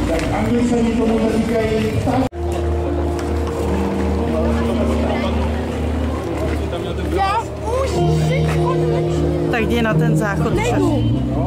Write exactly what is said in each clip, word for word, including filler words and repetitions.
Tak Angličani tomu říkají tak. Já už si Tak jdi na ten záchod. nejdu.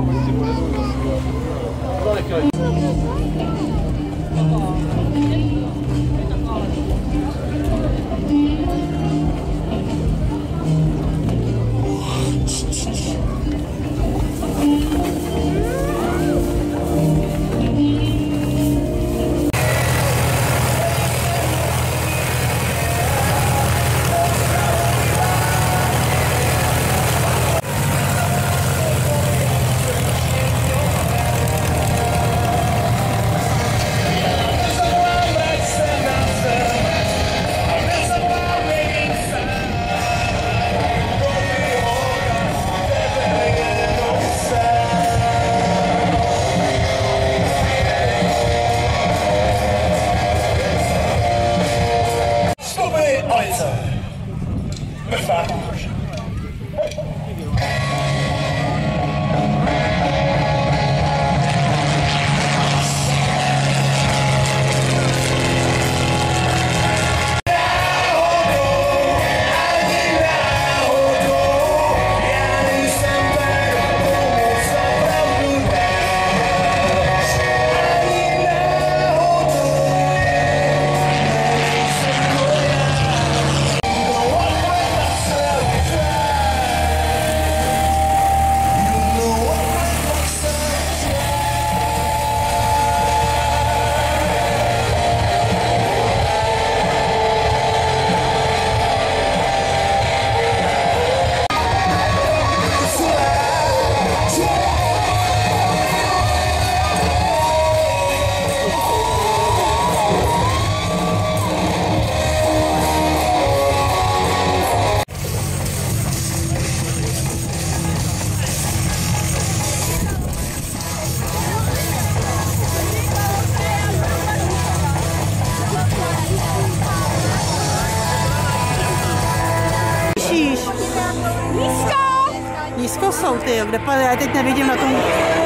Nízko! Nízko jsou ty, jo, kde padá, já teď nevidím na tom.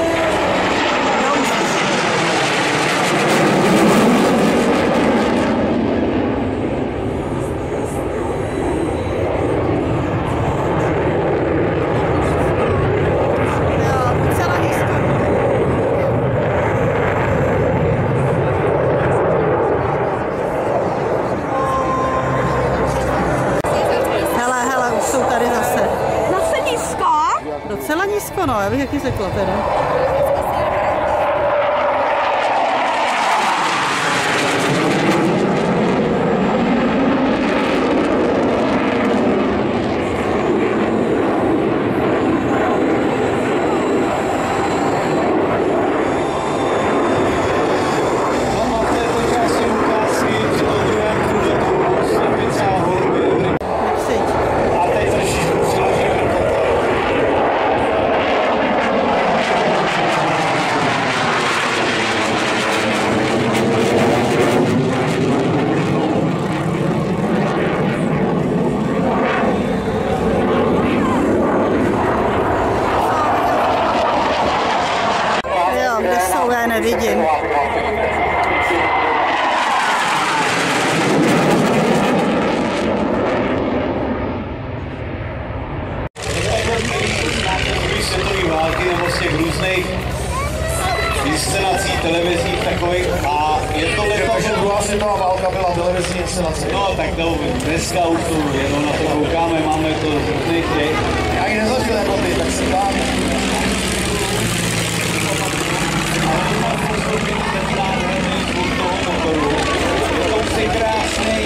Docela nízko, no, já bych jaký řekla teda. Nevidím. Světové války nebo z těch různých inscenací, televizních takových a je to letos... Takže druhá světová válka byla televizní inscenace. No tak to dneska už to jenom na to koukáme, máme to z různých těch. Já ji nezažil jako ty, tak si tam. Je to už krásný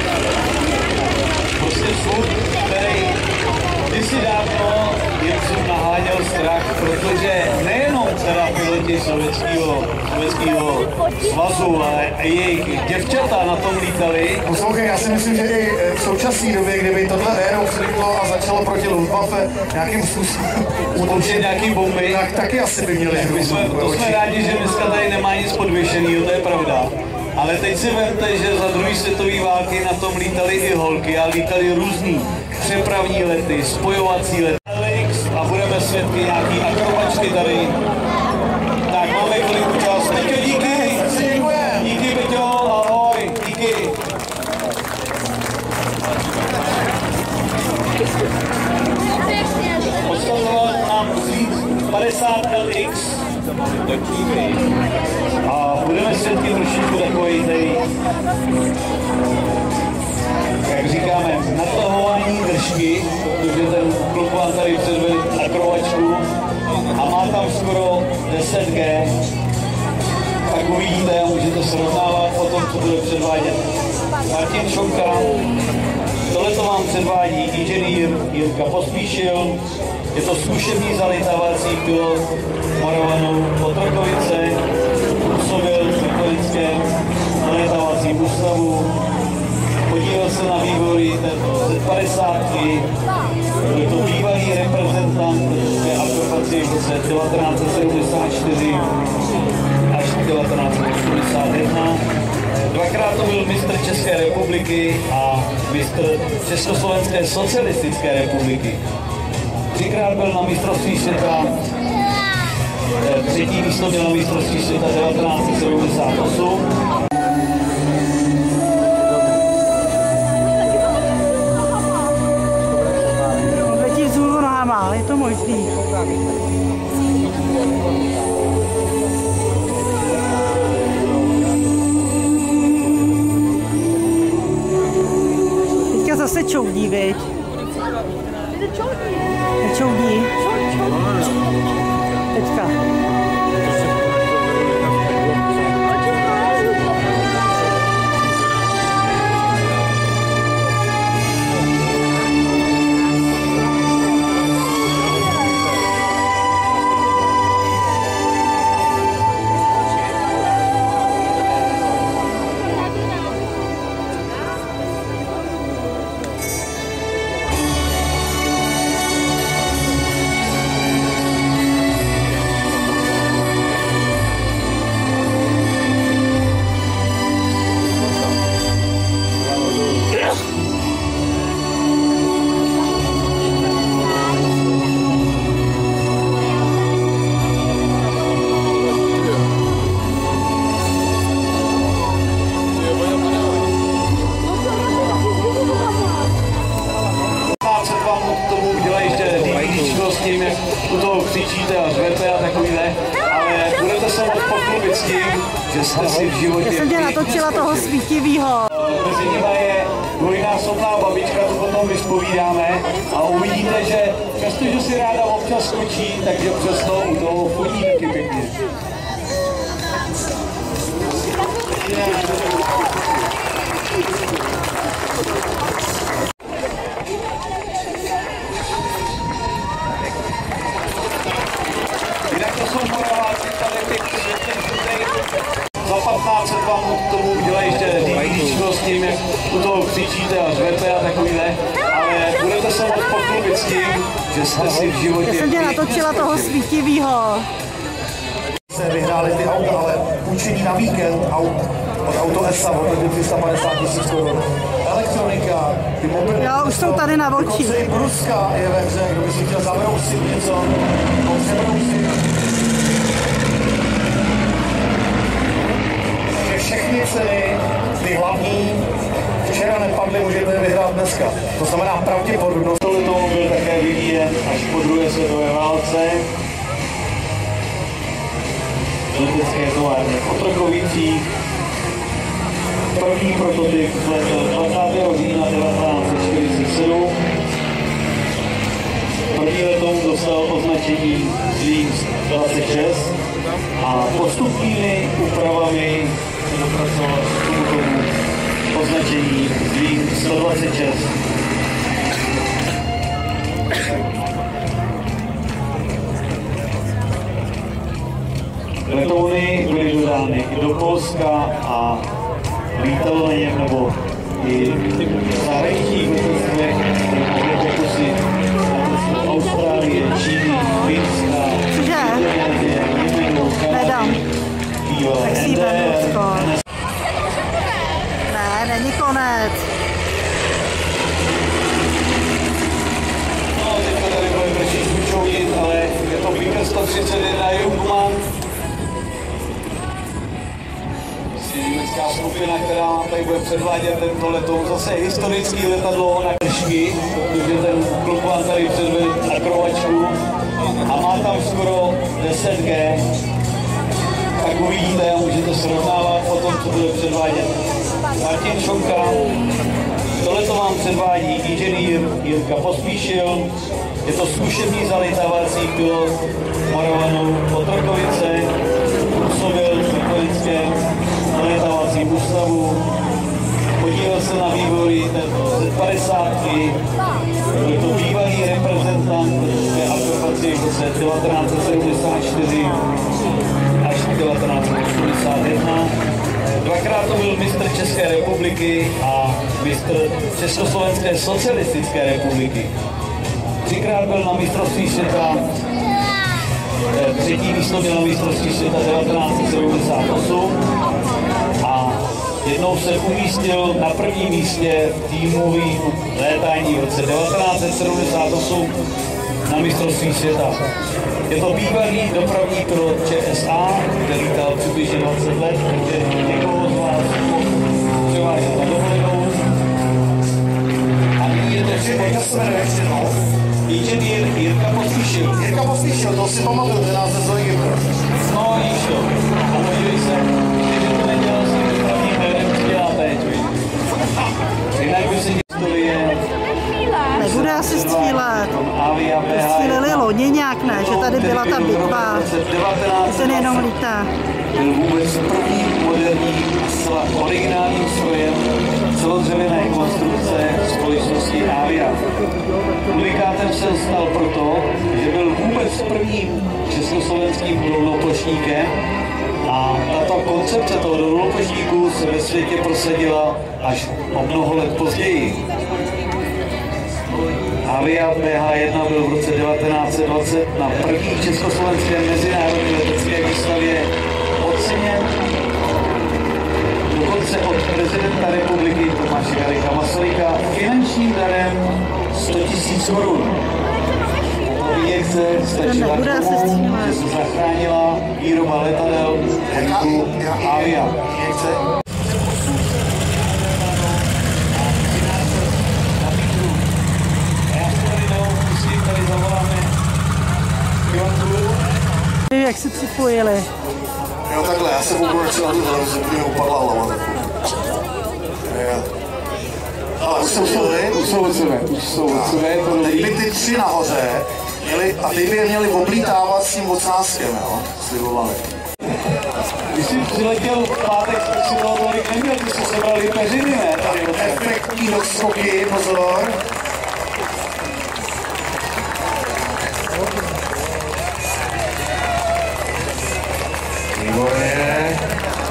prostě zvuk, který kdysi dávno Němcům naháněl strach, protože nejenom teda piloti sovětského, sovětského svazu, ale i jejich děvčata na tom lítali. Poslouchej, já si myslím, že i v současné době, kdyby tohle érou vzniklo a začalo proti Luftwaffe nějakým způsobem útočit nějaký bomby, tak taky asi by měli hru. To jsme rádi, že dneska tady nemá nic podvěšeného, to je pravda. Ale teď si vemte, že za druhé světové války na tom lítali i holky a lítali různý přepravní lety, spojovací lety. A budeme svědky nějaký akrobačky tady. Tak máme kolik čas. Díky! budeme svědky trošičku takový tady, jak říkáme, natahování držky, protože ten kluk vám tady předvedl akrovačku a má tam skoro deset gé, tak uvidíte a můžete srovnávat potom, co bude předvádět Martin Šonka. Tohle to vám předvádí inženýr Jirka Pospíšil. Je to zkušební zalitávací pilot Moravanu Otrokovice. Působil v Metodickém zalitávacím ústavu. Podílel se na vývoji této zet padesát. Je to bývalý reprezentant té akrobacie v roce devatenáct set sedmdesát čtyři až devatenáct set osmdesát jedna. Dvakrát to byl mistr České republiky a mistr Československé socialistické republiky. Třikrát byl na mistrovství světa, třetí místo byl na mistrovství světa devatenáct set sedmdesát osm. Letí vzhůru nohama, je to možný. Teďka zase čoudí, viď? Čoudí. Teďka. U toho křičíte a řvete a takovýhle, ale budete se moct pochlubit s tím, že jste si v životě... Já jsem tě natočila toho svítivýho. Mezi nimi je dvojnásobná babička, to potom vyspovídáme a uvidíte, že přestože si ráda občas skočí, takže přesto u toho chodí taky pěkně. Za patnáct set vám k tomu udělají ještě DVDčko s tím, jak u toho křičíte a řvete a takovýhle, ale budete se moct pochlubit s tím, že jste si v životě... Já jsem tě natočila toho svítivýho. Se vyhráli ty auta, ale půjčení na víkend aut od Auto S A od tři sta padesát tisíc korun. Elektronika, ty mobilní... Jo, už jsou tady na oči. Dokonce i bruska je ve hře, kdo by si chtěl zabrousit něco, přebrousit. Všechny ceny, ty hlavní, včera nepadly, můžete vyhrát dneska. To znamená pravděpodobnost. Tohle tomu byl také vyvíjen až po druhé světové válce. Letecké továrny v Otrokovicích. První prototyp vzletěl dvacátého října devatenáct set čtyřicet sedm. První letoun dostal označení Zlín dvacet šest a postupnými úpravami se dopracoval k tomuto označení Zlín sto dvacet šest. Letouny byly dodány i do Polska a lítalo na něm nebo i v zahraničních letectvech, jako si Austrálie, Číny, Finska, Indie, Jemenu, Kanady, Tak si Benutko. Ne, není konec. No, teďka tady bude trošičku čoudit, ale je to Vickers sto třicet jedna Jungmann. Německá skupina, která tady bude předvádět tento letoun. Zase historický letadlo na kršky, protože ten kluk vám tady předvedl akrovačku a má tam skoro deset gé. tak uvidíte a můžete srovnávat potom, co bude předvádět Martin Šonka. Tohleto vám předvádí inženýr Jirka Pospíšil. Je to zkušební zalitávací pilot Moravanu Otrokovice. Působil v vojenském zalitávacím ústavu. Podílel se na vývoji této Z padesát. Byl to bývalý reprezentant ve akrobaci v roce devatenáct set sedmdesát čtyři až devatenáct set osmdesát jedna. Dvakrát to byl mistr České republiky a mistr Československé socialistické republiky. Třikrát byl na mistrovství světa, třetí místo byl na mistrovství světa devatenáct set sedmdesát osm a jednou se umístil na prvním místě v týmovém létání v roce devatenáct set sedmdesát osm na mistrovství světa. Je to bývalý dopravní pilot ČSA, který lítal přibližně dvacet let, takže někoho z vás převážel na dovolenou. A nyní je to Jak se jmenuje ještě jednou? inženýr Jirka Pospíšil. Jirka Pospíšil, to si pamatuju, ten název z Egyptu. No, víš to. A podívej se, že to nedělal s tím dopravním jménem, co dělá teď, víš. Jinak by se historie... Nebude asi střílet. Stříleli loni nějak, ne? Že tady byla ta bitva. Ten jenom lítá. Byl vůbec první moderní a zcela originálním strojem celodřevěné konstrukce společnosti Avia. Unikátem se stal proto, že byl vůbec prvním československým rovnoplošníkem a tato koncepce toho rovnoplošníku se ve světě prosadila až o mnoho let později. Avia P H jedna byl v roce devatenáct set dvacet na první československé mezinárodní letecké výstavě oceněn dokonce od prezidenta republiky Tomáše Garrigua Masaryka finančním darem sto tisíc korun. Výjekce stačila k tomu, že se zachránila výroba letadel podniku Avia. Jak se připojili? Jo, takhle, já se budu radši na tu televizi, protože mi upadla hlava. Ale už jsou chvíli. Už jsou odsuvé, už jsou odsuvé. Teď by ty tři nahoře měli, a ty by je měli oblítávat s tím ocáskem, jo, slibovali. Když jsi přiletěl v pátek, tak si toho tolik neměl, ty jsi sebrali peřiny, ne? Efektní doskoky, pozor. Výborně.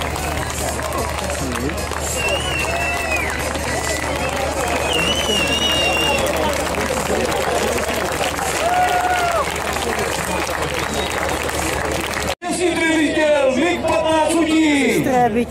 Jestli by chtěl, Vik patnáct lidí! Strébiť.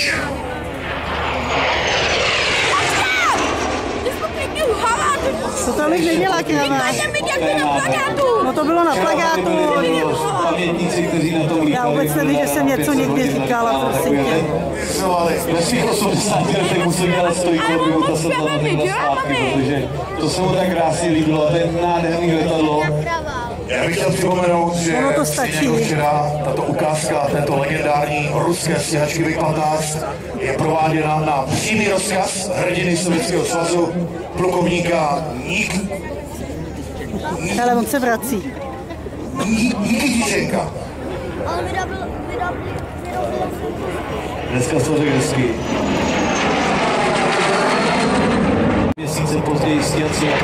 To tolik nedělá kráva. No to bylo na plakátu. Pamětníci, kteří na tom lítali. Já vůbec nevím, že jsem něco někdy říkala, prosím tě. Ve svých osmdesáti letech musel dělat stojku, aby mu ta sedla netekla zpátky, protože to se mu tak krásně líbilo a to je nádherný letadlo. Já bych chtěl připomenout, že to stačí. včera tato ukázka této legendární ruské stíhačky Vik patnáct je prováděna na přímý rozkaz hrdiny Sovětského svazu, plukovníka Nik... Ale on se vrací. Nikitičenka. Ale vyrobil, vyrobil, vyrobil. Dneska to řekl hezky. Měsíce později stíhací na tom.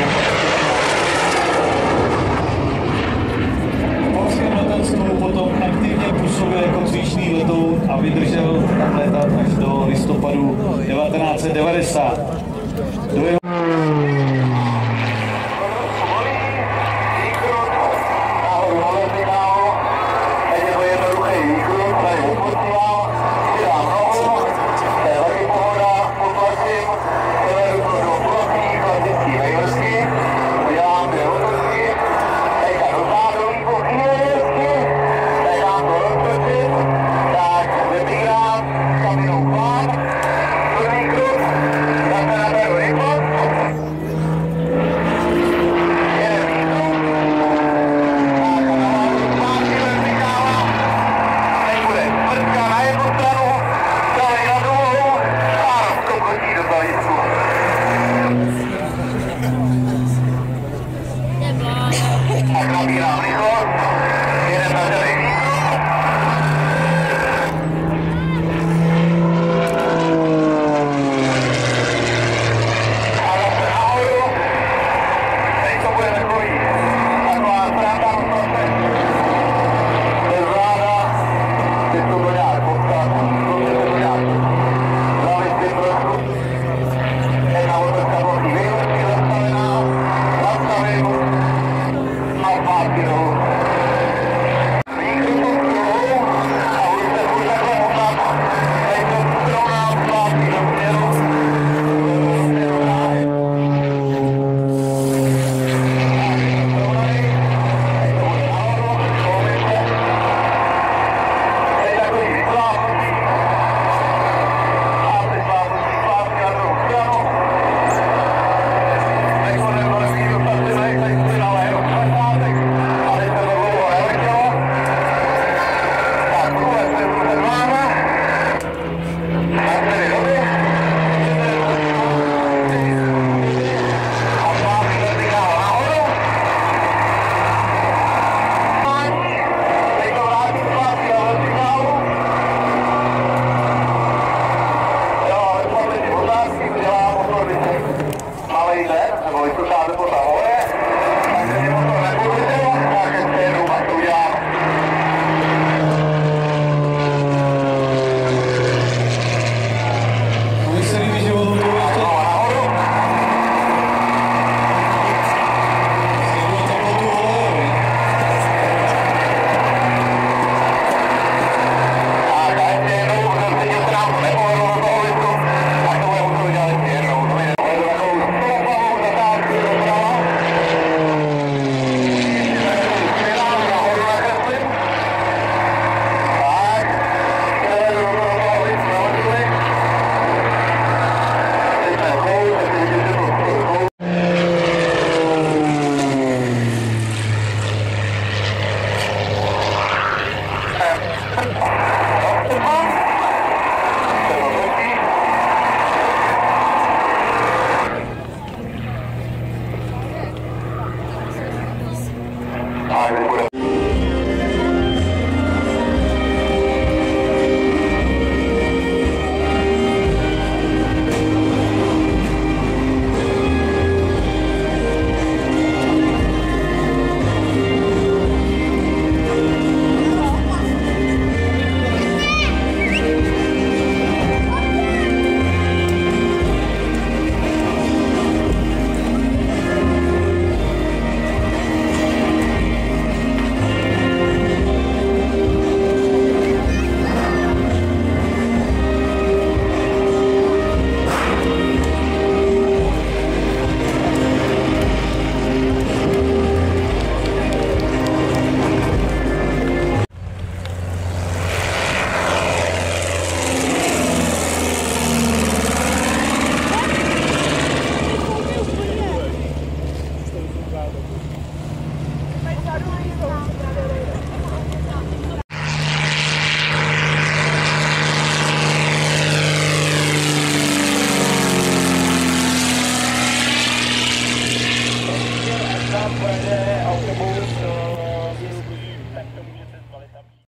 V polském letectvu potom aktivně působil jako cvičný letoun a vydržel tam letat až do listopadu devatenáct set devadesát. Do jeho